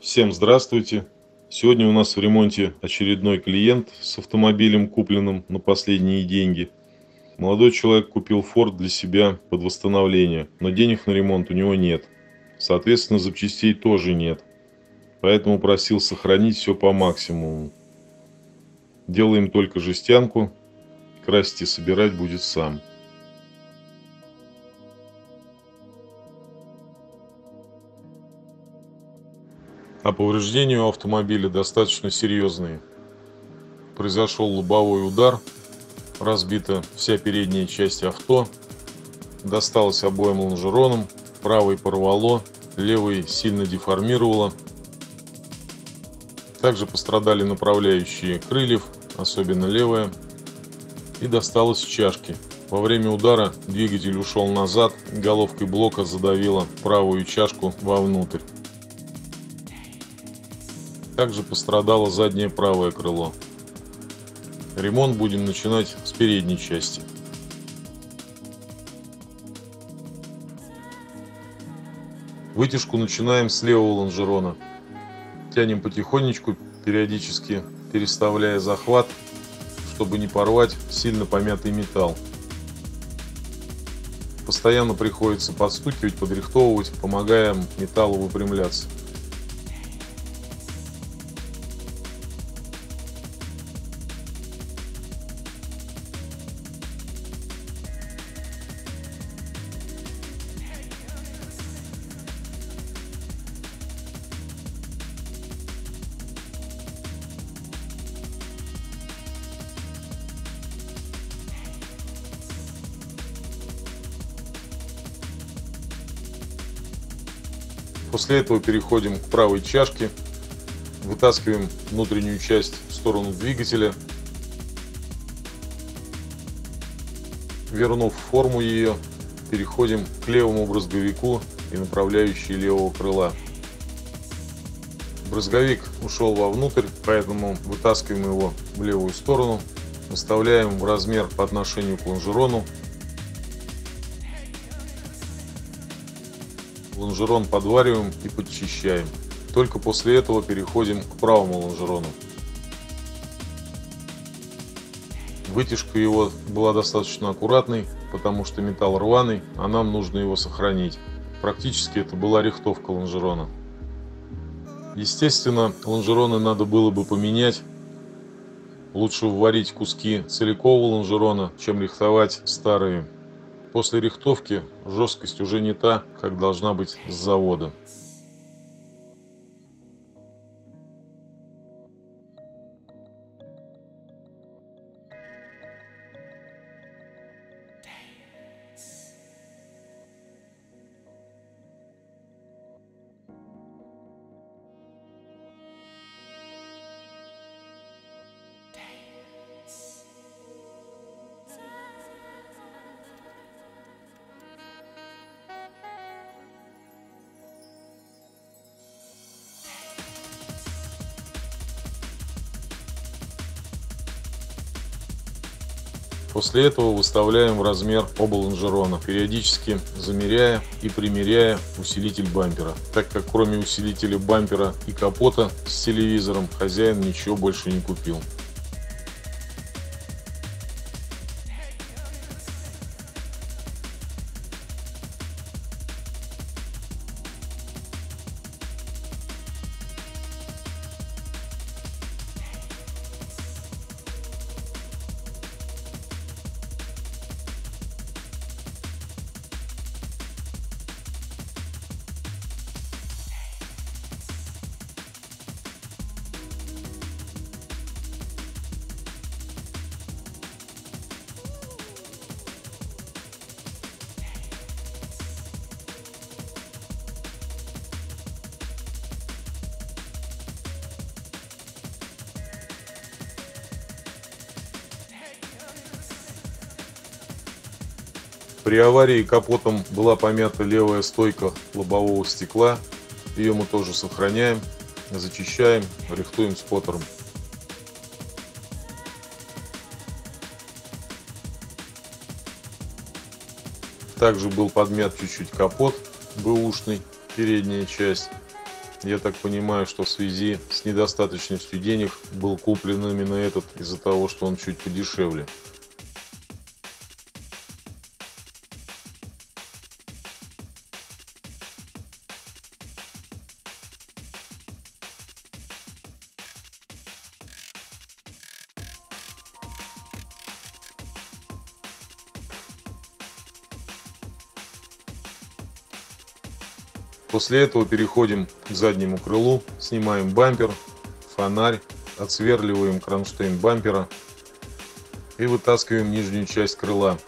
Всем здравствуйте! Сегодня у нас в ремонте очередной клиент с автомобилем, купленным на последние деньги. Молодой человек купил Ford для себя под восстановление, но денег на ремонт у него нет. Соответственно, запчастей тоже нет. Поэтому просил сохранить все по максимуму. Делаем только жестянку, красить и собирать будет сам. А повреждения у автомобиля достаточно серьезные. Произошел лобовой удар, разбита вся передняя часть авто, досталось обоим лонжеронам, правый порвало, левый сильно деформировало. Также пострадали направляющие крыльев, особенно левая, и досталось чашки. Во время удара двигатель ушел назад, головкой блока задавило правую чашку вовнутрь. Также пострадало заднее правое крыло. Ремонт будем начинать с передней части. Вытяжку начинаем с левого лонжерона. Тянем потихонечку, периодически переставляя захват, чтобы не порвать сильно помятый металл. Постоянно приходится подстукивать, подрихтовывать, помогая металлу выпрямляться. После этого переходим к правой чашке, вытаскиваем внутреннюю часть в сторону двигателя, вернув форму ее, переходим к левому брызговику и направляющей левого крыла. Брызговик ушел вовнутрь, поэтому вытаскиваем его в левую сторону, выставляем в размер по отношению к лонжерону. Лонжерон подвариваем и подчищаем. Только после этого переходим к правому лонжерону. Вытяжка его была достаточно аккуратной, потому что металл рваный, а нам нужно его сохранить. Практически это была рихтовка лонжерона. Естественно, лонжероны надо было бы поменять. Лучше вварить куски целикового лонжерона, чем рихтовать старые. После рихтовки жесткость уже не та, как должна быть с завода. После этого выставляем в размер оба лонжерона, периодически замеряя и примеряя усилитель бампера, так как кроме усилителя бампера и капота с телевизором хозяин ничего больше не купил. При аварии капотом была помята левая стойка лобового стекла. Ее мы тоже сохраняем, зачищаем, рихтуем споттером. Также был подмят чуть-чуть капот бэушный, передняя часть. Я так понимаю, что в связи с недостаточностью денег был куплен именно этот из-за того, что он чуть подешевле. После этого переходим к заднему крылу, снимаем бампер, фонарь, отсверливаем кронштейн бампера и вытаскиваем нижнюю часть крыла.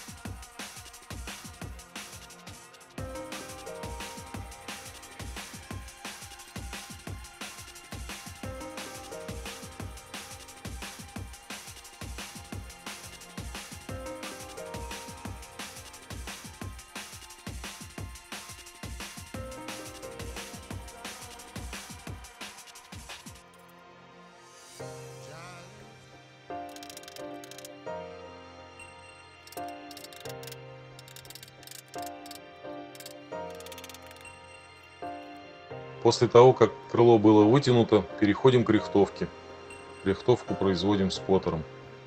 После того, как крыло было вытянуто, переходим к рихтовке. Рихтовку производим споттером.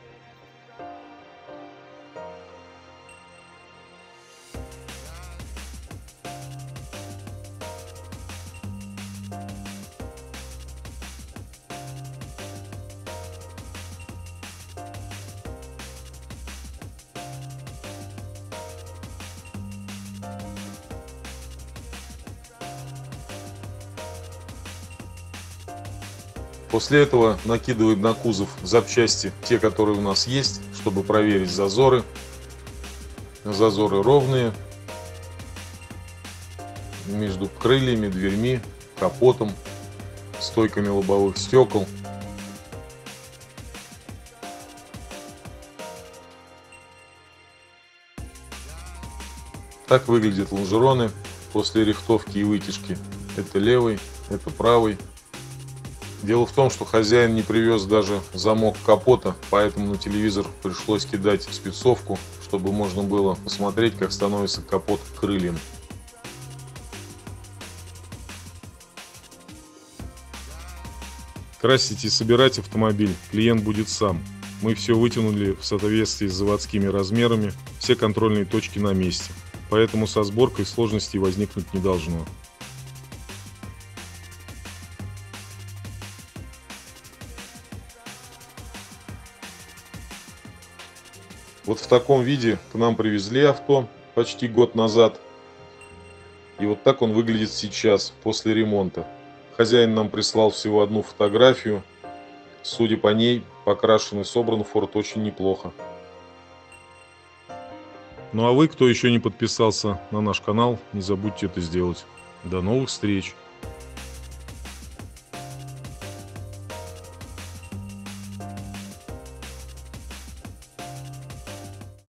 После этого накидываем на кузов запчасти, те, которые у нас есть, чтобы проверить зазоры. Зазоры ровные между крыльями, дверьми, капотом, стойками лобовых стекол. Так выглядят лонжероны после рихтовки и вытяжки. Это левый, это правый. Дело в том, что хозяин не привез даже замок капота, поэтому на телевизор пришлось кидать спецовку, чтобы можно было посмотреть, как становится капот к крыльям. Красить и собирать автомобиль клиент будет сам. Мы все вытянули в соответствии с заводскими размерами, все контрольные точки на месте, поэтому со сборкой сложностей возникнуть не должно. Вот в таком виде к нам привезли авто почти год назад. И вот так он выглядит сейчас, после ремонта. Хозяин нам прислал всего одну фотографию. Судя по ней, покрашен и собран Ford очень неплохо. Ну а вы, кто еще не подписался на наш канал, не забудьте это сделать. До новых встреч!